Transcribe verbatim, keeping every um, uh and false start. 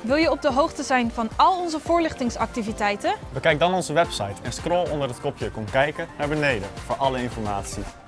Wil je op de hoogte zijn van al onze voorlichtingsactiviteiten? Bekijk dan onze website en scroll onder het kopje Kom kijken naar beneden voor alle informatie.